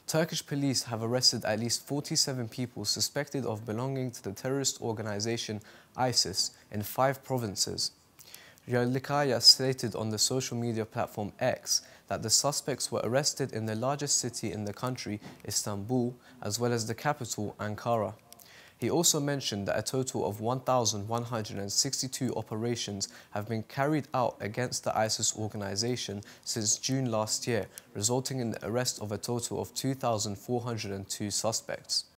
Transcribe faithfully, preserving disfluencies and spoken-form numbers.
Turkish police have arrested at least forty-seven people suspected of belonging to the terrorist organization ISIS in five provinces. Yerlikaya stated on the social media platform X that the suspects were arrested in the largest city in the country, Istanbul, as well as the capital, Ankara. He also mentioned that a total of one thousand one hundred sixty-two operations have been carried out against the ISIS organization since June last year, resulting in the arrest of a total of two thousand four hundred two suspects.